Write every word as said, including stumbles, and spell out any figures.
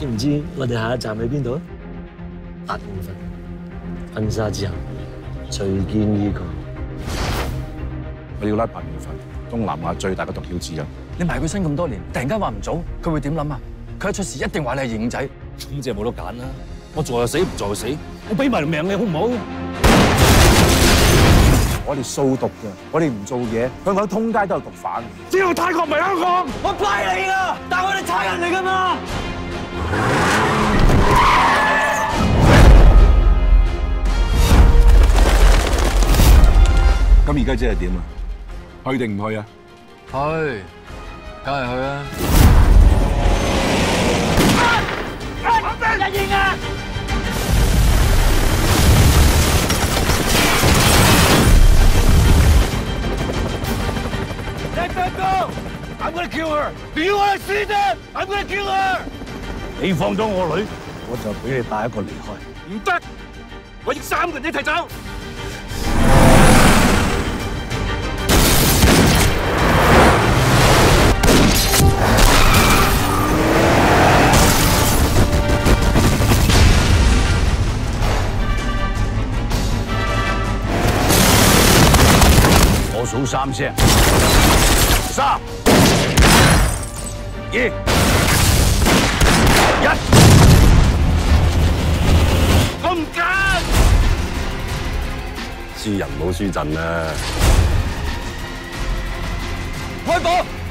知唔知我哋下一站喺邊度？八點分，婚紗之後隨見呢個。 我要拉八年份，東南亞最大嘅毒梟之一。 你埋佢身咁多年，突然間話唔做，佢會點諗啊？佢一出事一定話你係二五仔。 咁即係冇得揀啦！我做就死，唔做就死。我俾埋條命你好唔好？ 我哋掃毒㗎，我哋唔做嘢，香港通街都係毒販。 只有泰國唔係香港。 我拜你啊！但係我哋差人嚟㗎嘛。 咁而家即係點啊？去定唔去啊？ 去，梗係去啦。一應啊！Let her go! I'm gonna kill her. Do you want to see that? I'm gonna kill her. 你放咗我女，我就俾你帶一個離開。 唔得，我要三個人一齊走。 我數三聲，三、二、一，我唔揀。輸人冇輸陣啊！ 開火！